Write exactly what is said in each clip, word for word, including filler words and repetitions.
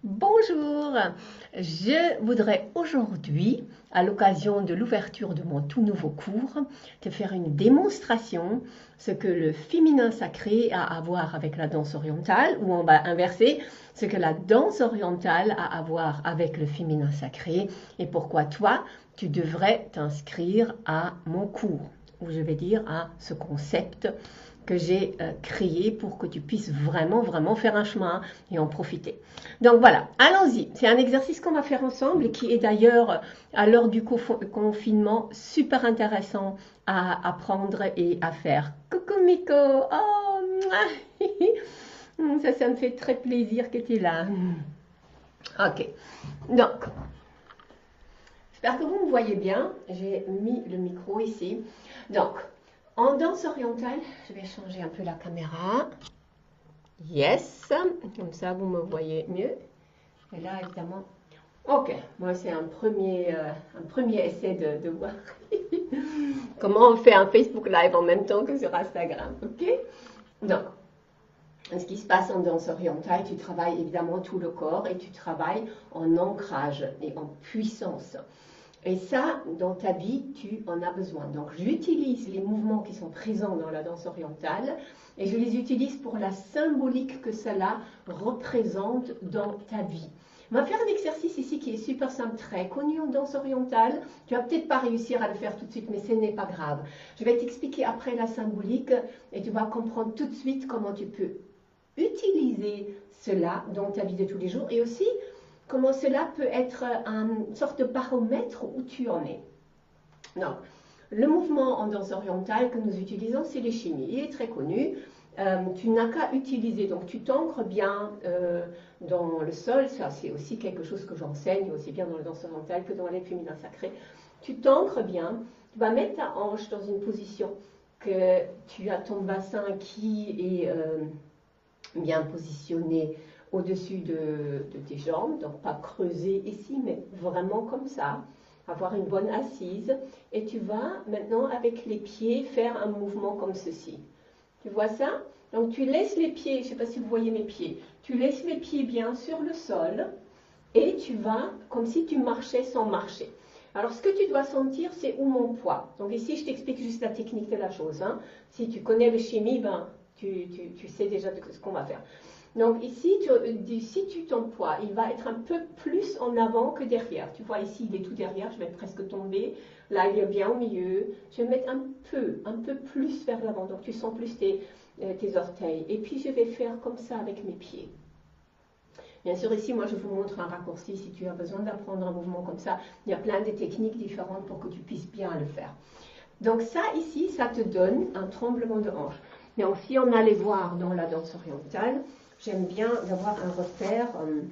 Bonjour, je voudrais aujourd'hui, à l'occasion de l'ouverture de mon tout nouveau cours, te faire une démonstration ce que le féminin sacré a à voir avec la danse orientale, ou on va inverser, ce que la danse orientale a à voir avec le féminin sacré, et pourquoi toi, tu devrais t'inscrire à mon cours, ou je vais dire à ce concept que j'ai euh, créé pour que tu puisses vraiment, vraiment faire un chemin et en profiter. Donc voilà, allons-y. C'est un exercice qu'on va faire ensemble et qui est d'ailleurs, à l'heure du confinement, super intéressant à apprendre et à faire. Coucou Miko, oh, ça, ça me fait très plaisir que tu es là. Ok, donc, j'espère que vous me voyez bien. J'ai mis le micro ici. Donc, en danse orientale, je vais changer un peu la caméra. Yes, comme ça vous me voyez mieux. Et là, évidemment, ok, moi c'est un premier, euh, un premier essai de, de voir comment on fait un Facebook Live en même temps que sur Instagram, ok? Donc, ce qui se passe en danse orientale, tu travailles évidemment tout le corps et tu travailles en ancrage et en puissance. Et ça, dans ta vie, tu en as besoin. Donc, j'utilise les mouvements qui sont présents dans la danse orientale et je les utilise pour la symbolique que cela représente dans ta vie. On va faire un exercice ici qui est super simple, très connu en danse orientale. Tu vas peut-être pas réussir à le faire tout de suite, mais ce n'est pas grave. Je vais t'expliquer après la symbolique et tu vas comprendre tout de suite comment tu peux utiliser cela dans ta vie de tous les jours et aussi comment cela peut être une sorte de baromètre où tu en es. Donc, le mouvement en danse orientale que nous utilisons, c'est l'échimi. Il est très connu. Euh, tu n'as qu'à utiliser, donc tu t'ancres bien euh, dans le sol. Ça, c'est aussi quelque chose que j'enseigne aussi bien dans la danse orientale que dans les féminins sacrés. Tu t'ancres bien. Tu vas mettre ta hanche dans une position que tu as ton bassin qui est euh, bien positionné au-dessus de, de tes jambes, donc pas creuser ici, mais vraiment comme ça, avoir une bonne assise. Et tu vas maintenant avec les pieds faire un mouvement comme ceci. Tu vois ça? Donc tu laisses les pieds, je ne sais pas si vous voyez mes pieds, tu laisses les pieds bien sur le sol et tu vas comme si tu marchais sans marcher. Alors ce que tu dois sentir, c'est où mon poids. Donc ici, je t'explique juste la technique de la chose. Hein. Si tu connais le chimie, ben, tu, tu, tu sais déjà de ce qu'on va faire. Donc ici, tu situes ton poids, il va être un peu plus en avant que derrière. Tu vois ici, il est tout derrière, je vais presque tomber. Là, il est bien au milieu. Je vais mettre un peu, un peu plus vers l'avant. Donc tu sens plus tes, tes orteils. Et puis je vais faire comme ça avec mes pieds. Bien sûr, ici, moi, je vous montre un raccourci. Si tu as besoin d'apprendre un mouvement comme ça, il y a plein de techniques différentes pour que tu puisses bien le faire. Donc ça, ici, ça te donne un tremblement de hanche. Donc si on allait voir dans la danse orientale, j'aime bien d'avoir un repère, euh,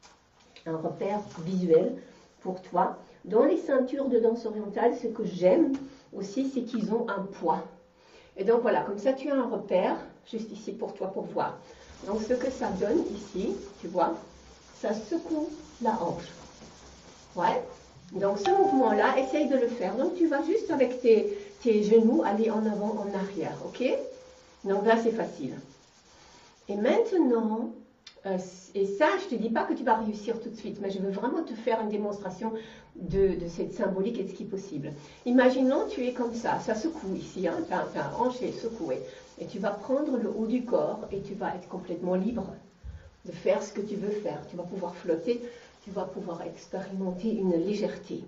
un repère visuel pour toi. Dans les ceintures de danse orientale, ce que j'aime aussi, c'est qu'ils ont un poids. Et donc voilà, comme ça tu as un repère, juste ici pour toi pour voir. Donc ce que ça donne ici, tu vois, ça secoue la hanche. Ouais. Donc ce mouvement-là, essaye de le faire. Donc tu vas juste avec tes, tes genoux aller en avant, en arrière, ok? Donc là c'est facile. Et maintenant, euh, et ça, je ne te dis pas que tu vas réussir tout de suite, mais je veux vraiment te faire une démonstration de, de cette symbolique et de ce qui est possible. Imaginons, tu es comme ça, ça secoue ici, hein, ta, ta hanche est secouée. Et tu vas prendre le haut du corps et tu vas être complètement libre de faire ce que tu veux faire. Tu vas pouvoir flotter, tu vas pouvoir expérimenter une légèreté.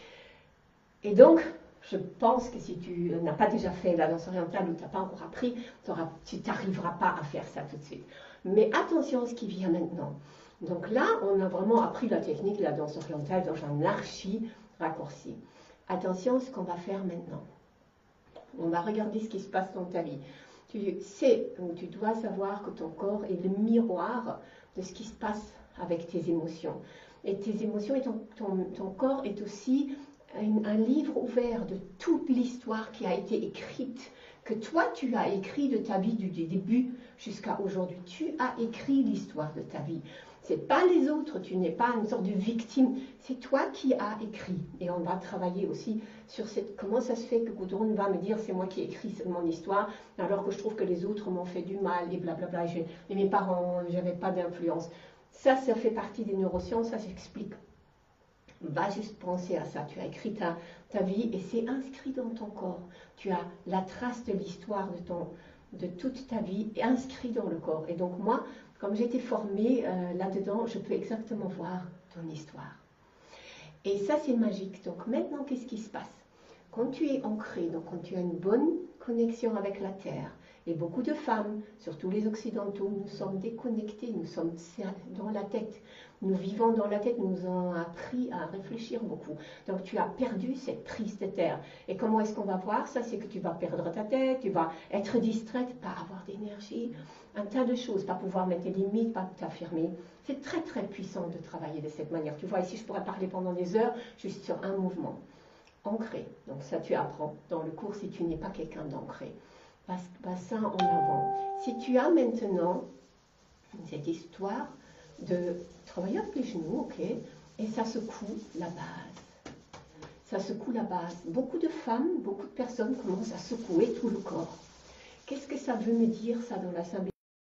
Et donc, je pense que si tu n'as pas déjà fait la danse orientale ou tu n'as pas encore appris, tu n'arriveras pas à faire ça tout de suite. Mais attention à ce qui vient maintenant. Donc là, on a vraiment appris la technique de la danse orientale dans un archi raccourci. Attention à ce qu'on va faire maintenant. On va regarder ce qui se passe dans ta vie. Tu sais, ou tu dois savoir que ton corps est le miroir de ce qui se passe avec tes émotions. Et tes émotions et ton, ton, ton corps est aussi un livre ouvert de toute l'histoire qui a été écrite, que toi tu as écrit de ta vie du début jusqu'à aujourd'hui. Tu as écrit l'histoire de ta vie. C'est pas les autres, tu n'es pas une sorte de victime, c'est toi qui as écrit. Et on va travailler aussi sur cette, comment ça se fait que Gudrun va me dire c'est moi qui ai écrit mon histoire, alors que je trouve que les autres m'ont fait du mal et blablabla. Et, et mes parents, j'avais pas d'influence. Ça, ça fait partie des neurosciences, ça s'explique. Va juste penser à ça. Tu as écrit ta, ta vie et c'est inscrit dans ton corps. Tu as la trace de l'histoire de, ton, de toute ta vie inscrit dans le corps. Et donc moi, comme j'ai été formée euh, là-dedans, je peux exactement voir ton histoire. Et ça, c'est magique. Donc maintenant, qu'est-ce qui se passe? Quand tu es ancré, donc quand tu as une bonne connexion avec la Terre, et beaucoup de femmes, surtout les Occidentaux, nous sommes déconnectés, nous sommes dans la tête. Nous vivons dans la tête, nous avons appris à réfléchir beaucoup. Donc tu as perdu cette prise de terre. Et comment est-ce qu'on va voir ça? C'est que tu vas perdre ta tête, tu vas être distraite, pas avoir d'énergie, un tas de choses, pas pouvoir mettre des limites, pas t'affirmer. C'est très très puissant de travailler de cette manière. Tu vois, ici je pourrais parler pendant des heures juste sur un mouvement. Ancré. Donc ça tu apprends dans le cours si tu n'es pas quelqu'un d'ancré. Passe, passe ça en avant. Si tu as maintenant cette histoire de travailler avec les genoux, ok, et ça secoue la base. Ça secoue la base. Beaucoup de femmes, beaucoup de personnes commencent à secouer tout le corps. Qu'est-ce que ça veut me dire, ça, dans la symbiose?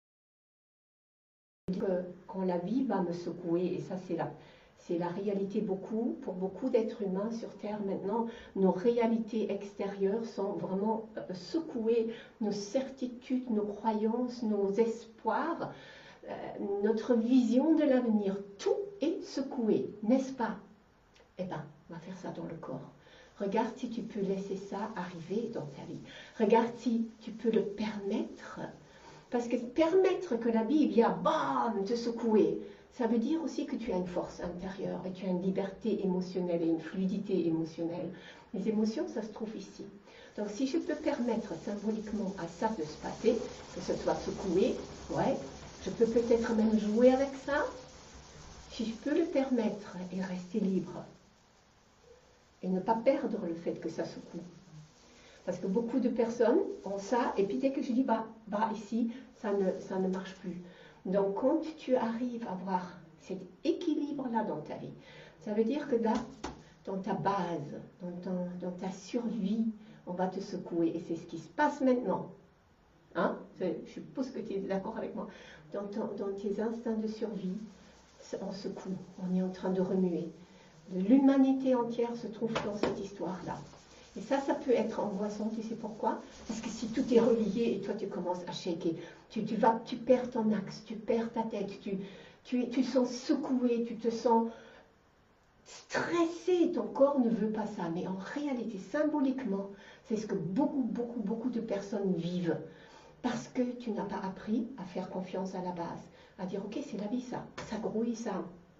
Quand la vie va me secouer, et ça c'est la, c'est la réalité beaucoup, pour beaucoup d'êtres humains sur Terre maintenant, nos réalités extérieures sont vraiment euh, secouées, nos certitudes, nos croyances, nos espoirs, euh, notre vision de l'avenir, tout est secoué, n'est-ce pas? Eh bien, on va faire ça dans le corps. Regarde si tu peux laisser ça arriver dans ta vie. Regarde si tu peux le permettre. Parce que permettre que la vie vienne, bam, te secouer, ça veut dire aussi que tu as une force intérieure et tu as une liberté émotionnelle et une fluidité émotionnelle. Les émotions, ça se trouve ici. Donc si je peux permettre symboliquement à ça de se passer, que ce soit secoué, ouais, je peux peut-être même jouer avec ça. Si je peux le permettre et rester libre et ne pas perdre le fait que ça secoue. Parce que beaucoup de personnes ont ça, et puis dès que je dis bah, bah ici, ça ne, ça ne marche plus. Donc quand tu arrives à avoir cet équilibre-là dans ta vie, ça veut dire que là, dans ta base, dans, ton, dans ta survie, on va te secouer. Et c'est ce qui se passe maintenant. Hein? Je suppose que tu es d'accord avec moi. Dans, ton, dans tes instincts de survie, on secoue, on est en train de remuer. L'humanité entière se trouve dans cette histoire-là. Et ça, ça peut être angoissant, tu sais pourquoi? Parce que si tout est relié et toi tu commences à shaker, tu, tu, vas, tu perds ton axe, tu perds ta tête, tu, tu, tu te sens secoué, tu te sens stressé, ton corps ne veut pas ça. Mais en réalité, symboliquement, c'est ce que beaucoup, beaucoup, beaucoup de personnes vivent. Parce que tu n'as pas appris à faire confiance à la base, à dire ok, c'est la vie ça, ça grouille ça.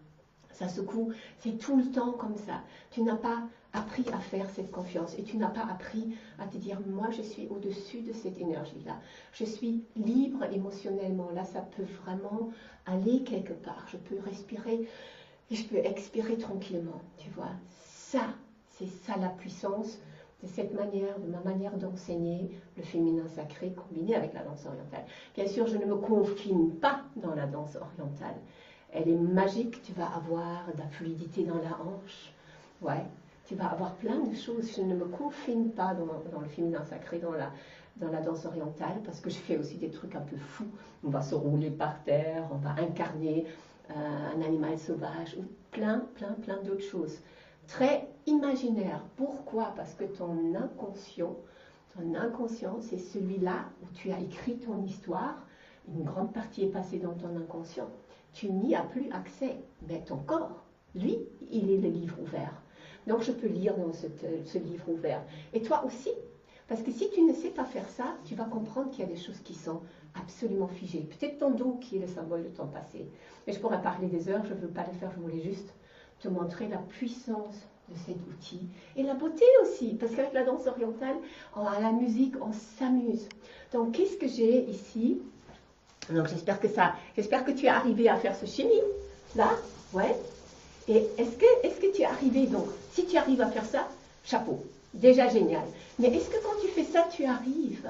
Ça secoue, c'est tout le temps comme ça. Tu n'as pas appris à faire cette confiance et tu n'as pas appris à te dire moi je suis au-dessus de cette énergie-là. Je suis libre émotionnellement. Là, ça peut vraiment aller quelque part. Je peux respirer et je peux expirer tranquillement. Tu vois, ça, c'est ça la puissance de cette manière, de ma manière d'enseigner le féminin sacré combiné avec la danse orientale. Bien sûr, je ne me confine pas dans la danse orientale. Elle est magique, tu vas avoir de la fluidité dans la hanche, ouais, tu vas avoir plein de choses. Je ne me confine pas dans, dans le féminin sacré, dans la, dans la danse orientale, parce que je fais aussi des trucs un peu fous. On va se rouler par terre, on va incarner euh, un animal sauvage, ou plein, plein, plein d'autres choses. Très imaginaire. Pourquoi? Parce que ton inconscient, ton inconscient, c'est celui-là où tu as écrit ton histoire. Une grande partie est passée dans ton inconscient. Tu n'y as plus accès, mais ton corps, lui, il est le livre ouvert. Donc je peux lire dans ce, ce livre ouvert. Et toi aussi, parce que si tu ne sais pas faire ça, tu vas comprendre qu'il y a des choses qui sont absolument figées. Peut-être ton dos qui est le symbole de ton passé. Mais je pourrais parler des heures, je ne veux pas le faire, je voulais juste te montrer la puissance de cet outil. Et la beauté aussi, parce qu'avec la danse orientale, à la musique, on s'amuse. Donc qu'est-ce que j'ai ici? Donc j'espère que ça, j'espère que tu es arrivé à faire ce chimie, là, ouais. Et est-ce que, est-ce que tu es arrivé, donc, si tu arrives à faire ça, chapeau, déjà génial. Mais est-ce que quand tu fais ça, tu arrives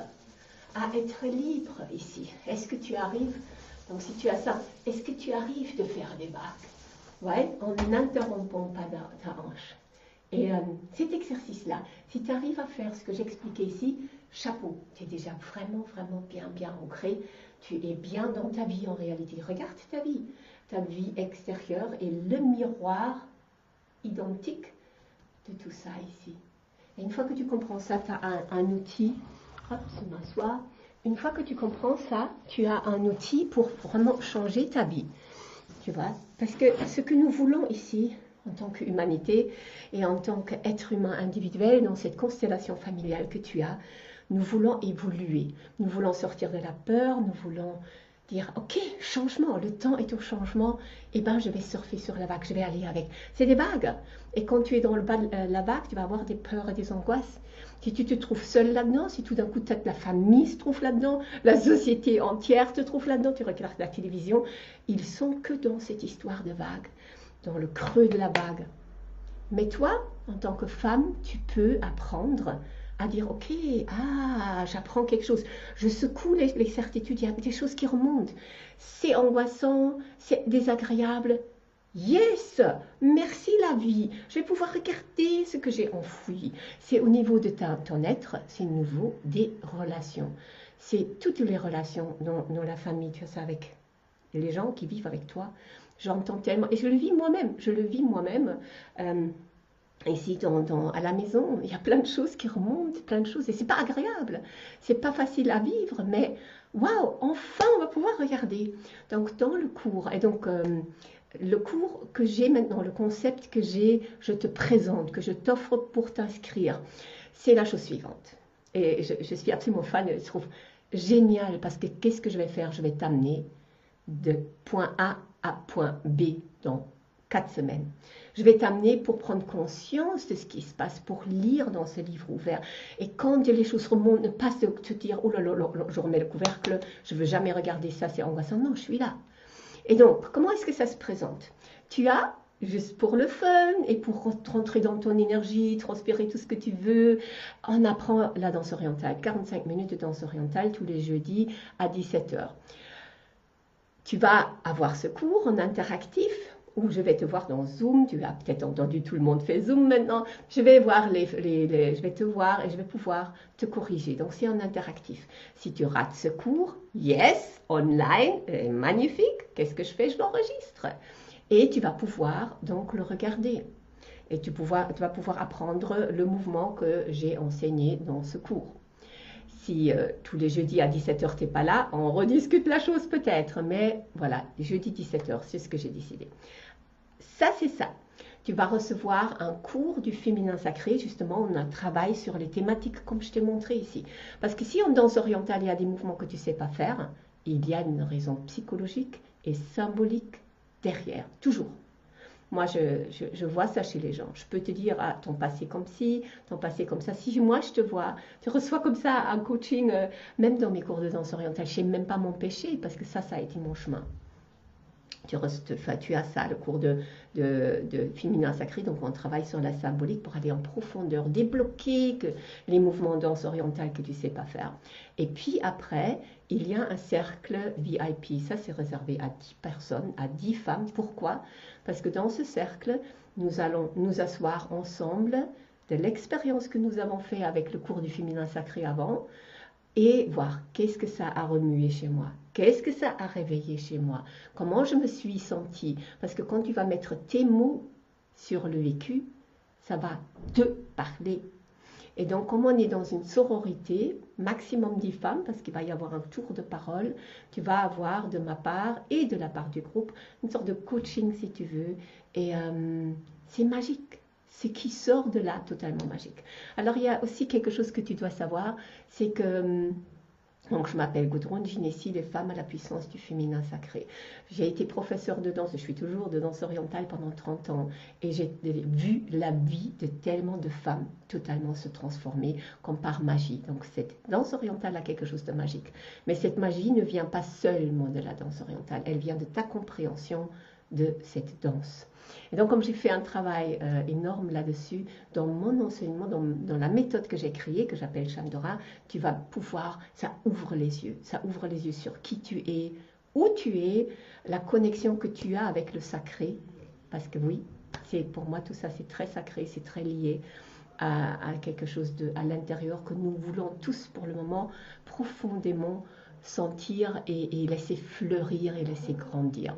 à être libre ici? Est-ce que tu arrives, donc si tu as ça, est-ce que tu arrives de faire des vagues, ouais, en n'interrompant pas ta, ta hanche? Et euh, cet exercice-là, si tu arrives à faire ce que j'expliquais ici, chapeau, tu es déjà vraiment, vraiment bien, bien ancré. Tu es bien dans ta vie en réalité. Regarde ta vie. ta vie extérieure est le miroir identique de tout ça ici. Et une fois que tu comprends ça, tu as un, un outil. Hop, je m'assois. Une fois que tu comprends ça, tu as un outil pour vraiment changer ta vie. Tu vois? Parce que ce que nous voulons ici, en tant qu'humanité et en tant qu'être humain individuel, dans cette constellation familiale que tu as, nous voulons évoluer. Nous voulons sortir de la peur, nous voulons dire, ok, changement, le temps est au changement, et ben je vais surfer sur la vague, je vais aller avec. C'est des vagues. Et quand tu es dans le bas de la vague, tu vas avoir des peurs et des angoisses. Si tu te trouves seul là-dedans, si tout d'un coup la famille se trouve là-dedans, la société entière te trouve là-dedans, tu regardes la télévision, ils sont que dans cette histoire de vague, dans le creux de la vague. Mais toi, en tant que femme, tu peux apprendre à dire, ok, ah, j'apprends quelque chose, je secoue les, les certitudes, il y a des choses qui remontent, c'est angoissant, c'est désagréable, yes, merci la vie, je vais pouvoir regarder ce que j'ai enfoui. C'est au niveau de ta, ton être, c'est au niveau des relations, c'est toutes les relations dans, dans la famille, tu vois ça, avec les gens qui vivent avec toi, j'entends tellement, et je le vis moi-même, je le vis moi-même, euh, ici dans, dans, à la maison, il y a plein de choses qui remontent, plein de choses, et c'est pas agréable, c'est pas facile à vivre, mais waouh, enfin on va pouvoir regarder. Donc dans le cours, et donc euh, le cours que j'ai maintenant, le concept que j'ai, je te présente, que je t'offre pour t'inscrire, c'est la chose suivante. Et je, je suis absolument fan, je trouve génial, parce que qu'est-ce que je vais faire? Je vais t'amener de point A à point B dans quatre semaines. Je vais t'amener pour prendre conscience de ce qui se passe, pour lire dans ce livre ouvert. Et quand les choses remontent, ne pas se te dire, oh là là, là, là je remets le couvercle, je ne veux jamais regarder ça, c'est angoissant. Non, je suis là. Et donc, comment est-ce que ça se présente? Tu as, juste pour le fun et pour rentrer dans ton énergie, transpirer tout ce que tu veux, on apprend la danse orientale, quarante-cinq minutes de danse orientale tous les jeudis à dix-sept heures. Tu vas avoir ce cours en interactif, où je vais te voir dans Zoom, tu as peut-être entendu, tout le monde fait Zoom maintenant, je vais, voir les, les, les, je vais te voir et je vais pouvoir te corriger. Donc c'est en interactif. Si tu rates ce cours, yes, online, magnifique, qu'est-ce que je fais? Je l'enregistre. Et tu vas pouvoir donc le regarder. Et tu, pouvoir, tu vas pouvoir apprendre le mouvement que j'ai enseigné dans ce cours. Si euh, tous les jeudis à dix-sept heures, tu n'es pas là, on rediscute la chose peut-être. Mais voilà, jeudi dix-sept heures, c'est ce que j'ai décidé. Ça, c'est ça. Tu vas recevoir un cours du féminin sacré. Justement, on a travaillé sur les thématiques comme je t'ai montré ici. Parce que si en danse orientale, il y a des mouvements que tu ne sais pas faire, il y a une raison psychologique et symbolique derrière, toujours. Moi, je, je, je vois ça chez les gens. Je peux te dire, ah, ton passé comme ci, ton passé comme ça. Si moi, je te vois, tu reçois comme ça un coaching, euh, même dans mes cours de danse orientale, je ne sais même pas m'empêcher parce que ça, ça a été mon chemin. Tu, enfin, tu as ça, le cours de, de, de féminin sacré, donc on travaille sur la symbolique pour aller en profondeur, débloquer que les mouvements de danse orientale que tu ne sais pas faire. Et puis après, il y a un cercle V I P, ça c'est réservé à dix personnes, à dix femmes. Pourquoi? Parce que dans ce cercle, nous allons nous asseoir ensemble de l'expérience que nous avons fait avec le cours du féminin sacré avant, et voir qu'est-ce que ça a remué chez moi, qu'est-ce que ça a réveillé chez moi, comment je me suis sentie. Parce que quand tu vas mettre tes mots sur le vécu, ça va te parler. Et donc, comme on est dans une sororité, maximum dix femmes, parce qu'il va y avoir un tour de parole, tu vas avoir de ma part et de la part du groupe une sorte de coaching si tu veux. Et euh, c'est magique. Ce qui sort de là, totalement magique. Alors, il y a aussi quelque chose que tu dois savoir, c'est que, donc je m'appelle Gudrun Ginesi, les femmes à la puissance du féminin sacré. J'ai été professeure de danse, je suis toujours de danse orientale pendant trente ans, et j'ai vu la vie de tellement de femmes totalement se transformer comme par magie. Donc cette danse orientale a quelque chose de magique. Mais cette magie ne vient pas seulement de la danse orientale, elle vient de ta compréhension de cette danse. Et donc, comme j'ai fait un travail euh, énorme là-dessus, dans mon enseignement, dans, dans la méthode que j'ai créée, que j'appelle Chandora, tu vas pouvoir, ça ouvre les yeux, ça ouvre les yeux sur qui tu es, où tu es, la connexion que tu as avec le sacré, parce que oui, c'est pour moi tout ça, c'est très sacré, c'est très lié à, à quelque chose de, à l'intérieur que nous voulons tous pour le moment profondément sentir et, et laisser fleurir et laisser grandir.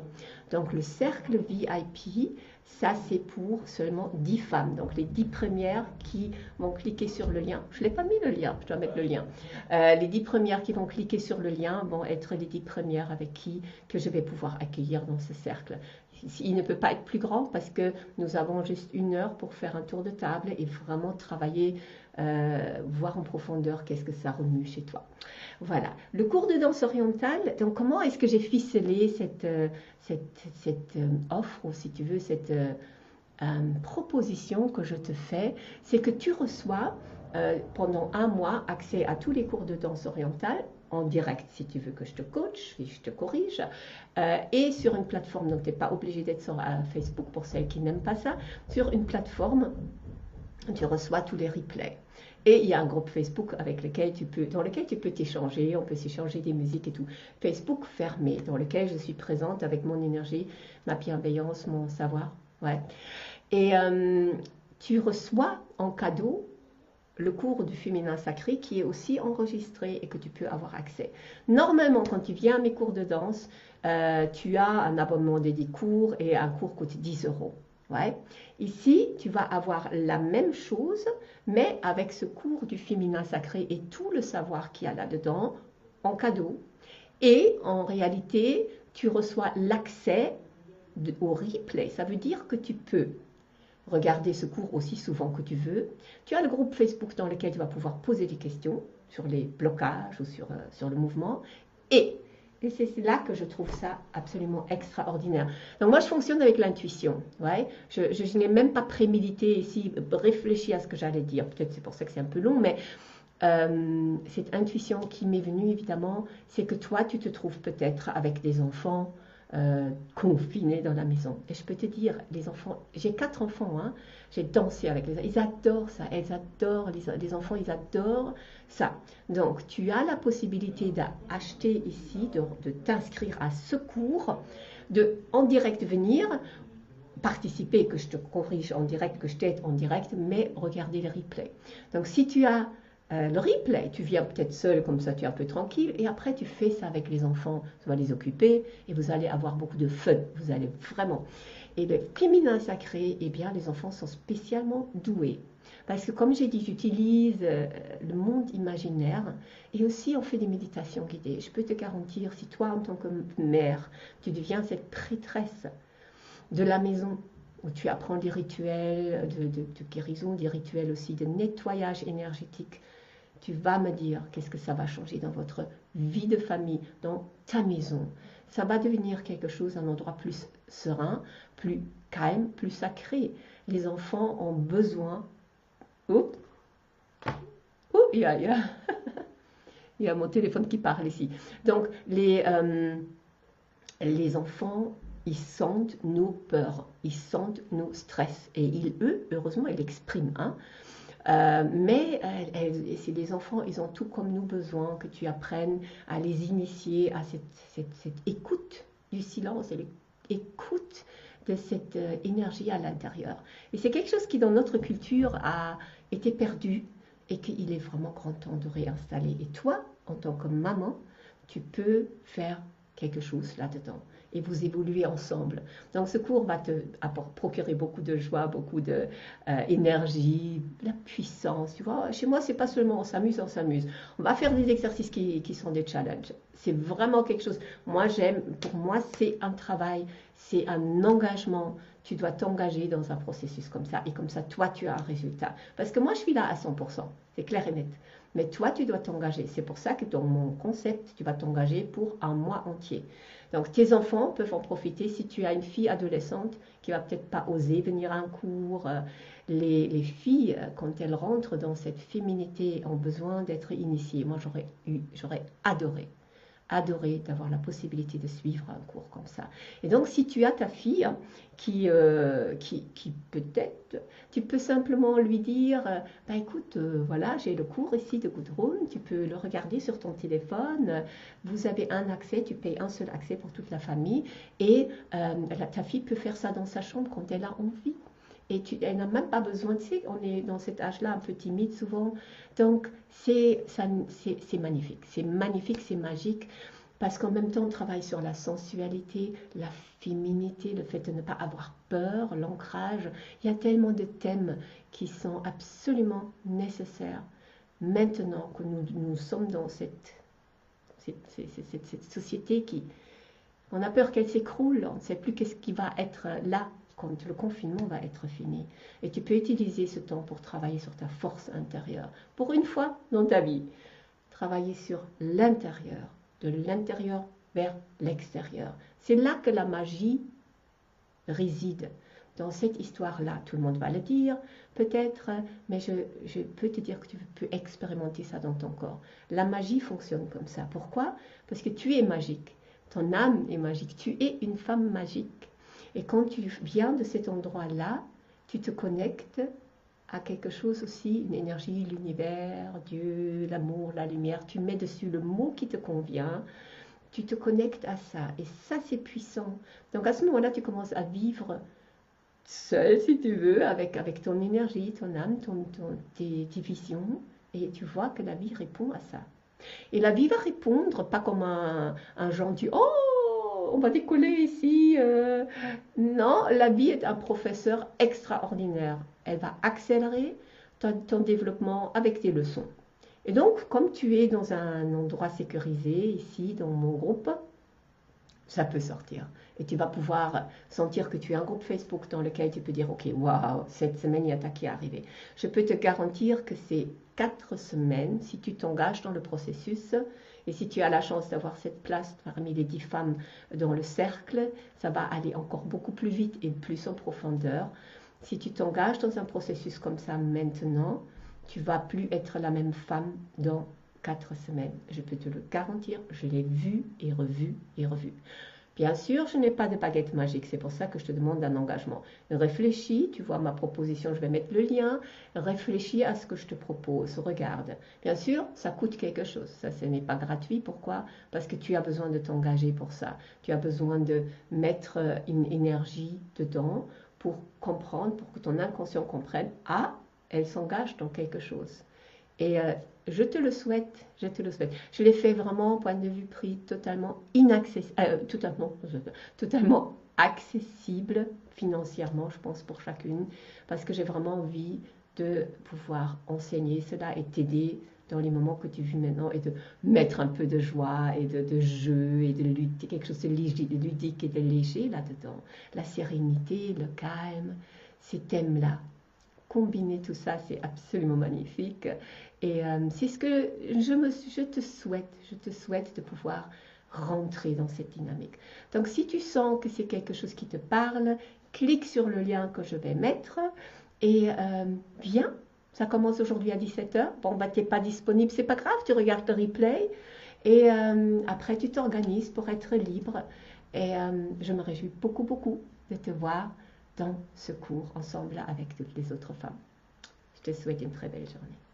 Donc le cercle V I P, ça c'est pour seulement dix femmes. Donc les dix premières qui vont cliquer sur le lien. Je ne l'ai pas mis le lien, je dois mettre le lien. Euh, les dix premières qui vont cliquer sur le lien vont être les dix premières avec qui que je vais pouvoir accueillir dans ce cercle. Il ne peut pas être plus grand parce que nous avons juste une heure pour faire un tour de table et vraiment travailler, euh, voir en profondeur qu'est-ce que ça remue chez toi. Voilà, le cours de danse orientale, donc comment est-ce que j'ai ficelé cette, euh, cette, cette euh, offre, ou si tu veux, cette euh, euh, proposition que je te fais, c'est que tu reçois euh, pendant un mois accès à tous les cours de danse orientale, en direct si tu veux que je te coach, si je te corrige, euh, et sur une plateforme, donc tu n'es pas obligé d'être sur euh, Facebook pour celles qui n'aiment pas ça, sur une plateforme, tu reçois tous les replays. Et il y a un groupe Facebook avec lequel tu peux, dans lequel tu peux t'échanger, on peut s'échanger des musiques et tout. Facebook fermé, dans lequel je suis présente avec mon énergie, ma bienveillance, mon savoir. Ouais. Et euh, tu reçois en cadeau le cours du féminin sacré qui est aussi enregistré et que tu peux avoir accès. Normalement, quand tu viens à mes cours de danse, euh, tu as un abonnement des dix cours et un cours coûte dix euros. Ouais. Ici, tu vas avoir la même chose, mais avec ce cours du féminin sacré et tout le savoir qu'il y a là-dedans en cadeau. Et en réalité, tu reçois l'accès au replay. Ça veut dire que tu peux regarder ce cours aussi souvent que tu veux. Tu as le groupe Facebook dans lequel tu vas pouvoir poser des questions sur les blocages ou sur, euh, sur le mouvement. Et, et c'est là que je trouve ça absolument extraordinaire. Donc moi, je fonctionne avec l'intuition. Ouais. Je, je, je n'ai même pas prémédité ici, réfléchi à ce que j'allais dire. Peut-être c'est pour ça que c'est un peu long, mais euh, cette intuition qui m'est venue, évidemment, c'est que toi, tu te trouves peut-être avec des enfants Euh, confinés dans la maison. Et je peux te dire, les enfants, j'ai quatre enfants, hein, j'ai dansé avec les enfants, ils adorent ça, elles adorent, les, les enfants, ils adorent ça. Donc, tu as la possibilité d'acheter ici, de, de t'inscrire à ce cours, de en direct venir, participer, que je te corrige en direct, que je t'aide en direct, mais regarder les replays. Donc, si tu as Euh, le replay, tu viens peut-être seul, comme ça tu es un peu tranquille, et après tu fais ça avec les enfants, tu vas les occuper, et vous allez avoir beaucoup de fun, vous allez vraiment. Et le féminin sacré, eh bien les enfants sont spécialement doués, parce que comme j'ai dit, j'utilise euh, le monde imaginaire, et aussi on fait des méditations guidées. Je peux te garantir, si toi en tant que mère, tu deviens cette prêtresse de la maison, où tu apprends des rituels de, de, de guérison, des rituels aussi de nettoyage énergétique, tu vas me dire qu'est-ce que ça va changer dans votre vie de famille, dans ta maison. Ça va devenir quelque chose, un endroit plus serein, plus calme, plus sacré. Les enfants ont besoin... Oh, oh il y a, il y a... il y a mon téléphone qui parle ici. Donc, les, euh, les enfants, ils sentent nos peurs, ils sentent nos stress. Et ils, eux, heureusement, ils l'expriment, hein. Euh, mais euh, c'est des enfants, ils ont tout comme nous besoin que tu apprennes à les initier à cette, cette, cette écoute du silence et l'écoute de cette euh, énergie à l'intérieur. Et c'est quelque chose qui dans notre culture a été perdu et qu'il est vraiment grand temps de réinstaller. Et toi, en tant que maman, tu peux faire quelque chose là-dedans et vous évoluez ensemble. Donc ce cours va te procurer beaucoup de joie, beaucoup d'énergie, euh, la puissance. Tu vois, chez moi, c'est pas seulement on s'amuse, on s'amuse. On va faire des exercices qui, qui sont des challenges. C'est vraiment quelque chose. Moi, j'aime, pour moi, c'est un travail, c'est un engagement. Tu dois t'engager dans un processus comme ça et comme ça, toi, tu as un résultat. Parce que moi, je suis là à cent pour cent, c'est clair et net. Mais toi, tu dois t'engager. C'est pour ça que dans mon concept, tu vas t'engager pour un mois entier. Donc, tes enfants peuvent en profiter si tu as une fille adolescente qui va peut-être pas oser venir à un cours. Les, les filles, quand elles rentrent dans cette féminité, ont besoin d'être initiées. Moi, j'aurais eu, j'aurais adoré, adoré d'avoir la possibilité de suivre un cours comme ça. Et donc, si tu as ta fille qui, euh, qui, qui peut-être, tu peux simplement lui dire, euh, bah, écoute, euh, voilà, j'ai le cours ici de Gudrun, tu peux le regarder sur ton téléphone, vous avez un accès, tu payes un seul accès pour toute la famille, et euh, la, ta fille peut faire ça dans sa chambre quand elle a envie. Et tu, elle n'a même pas besoin, tu sais, on est dans cet âge-là un peu timide souvent. Donc, c'est magnifique, c'est magnifique, c'est magique. Parce qu'en même temps, on travaille sur la sensualité, la féminité, le fait de ne pas avoir peur, l'ancrage. Il y a tellement de thèmes qui sont absolument nécessaires maintenant que nous, nous sommes dans cette, cette, cette, cette, cette société qui... On a peur qu'elle s'écroule, on ne sait plus qu'est-ce qui va être là quand le confinement va être fini. Et tu peux utiliser ce temps pour travailler sur ta force intérieure. Pour une fois dans ta vie, travailler sur l'intérieur, de l'intérieur vers l'extérieur. C'est là que la magie réside. Dans cette histoire-là, tout le monde va le dire, peut-être, mais je, je peux te dire que tu peux expérimenter ça dans ton corps. La magie fonctionne comme ça. Pourquoi? Parce que tu es magique. Ton âme est magique. Tu es une femme magique. Et quand tu viens de cet endroit-là, tu te connectes à quelque chose aussi, une énergie, l'univers, Dieu, l'amour, la lumière. Tu mets dessus le mot qui te convient. Tu te connectes à ça. Et ça, c'est puissant. Donc à ce moment-là, tu commences à vivre seul, si tu veux, avec, avec ton énergie, ton âme, ton, ton, tes, tes visions. Et tu vois que la vie répond à ça. Et la vie va répondre, pas comme un, un gentil « Oh, on va décoller ici euh. ». Non, la vie est un professeur extraordinaire. Elle va accélérer ton, ton développement avec tes leçons. Et donc, comme tu es dans un endroit sécurisé, ici, dans mon groupe, ça peut sortir. Et tu vas pouvoir sentir que tu as un groupe Facebook dans lequel tu peux dire « Ok, waouh, cette semaine, il y a ta qui est arrivé ». Je peux te garantir que c'est quatre semaines, si tu t'engages dans le processus, et si tu as la chance d'avoir cette place parmi les dix femmes dans le cercle, ça va aller encore beaucoup plus vite et plus en profondeur. Si tu t'engages dans un processus comme ça maintenant, tu ne vas plus être la même femme dans quatre semaines. Je peux te le garantir, je l'ai vu et revu et revu. Bien sûr, je n'ai pas de baguette magique, c'est pour ça que je te demande un engagement. Réfléchis, tu vois ma proposition, je vais mettre le lien, réfléchis à ce que je te propose, regarde. Bien sûr, ça coûte quelque chose, ça ce n'est pas gratuit, pourquoi? Parce que tu as besoin de t'engager pour ça, tu as besoin de mettre une énergie dedans pour comprendre, pour que ton inconscient comprenne, ah, elle s'engage dans quelque chose. Et euh, je te le souhaite, je te le souhaite. Je l'ai fait vraiment, point de vue prix, totalement inaccessible, euh, totalement, totalement accessible financièrement, je pense, pour chacune, parce que j'ai vraiment envie de pouvoir enseigner cela et t'aider dans les moments que tu vis maintenant et de mettre un peu de joie et de, de jeu et de lutter, quelque chose de ludique et de léger là-dedans. La sérénité, le calme, ces thèmes-là. Combiner tout ça, c'est absolument magnifique. Et euh, c'est ce que je, me, je te souhaite. Je te souhaite de pouvoir rentrer dans cette dynamique. Donc, si tu sens que c'est quelque chose qui te parle, clique sur le lien que je vais mettre et euh, viens. Ça commence aujourd'hui à dix-sept heures. Bon, bah, tu n'es pas disponible, c'est pas grave, tu regardes le replay. Et euh, après, tu t'organises pour être libre. Et euh, je me réjouis beaucoup, beaucoup de te voir dans ce cours ensemble avec toutes les autres femmes. Je te souhaite une très belle journée.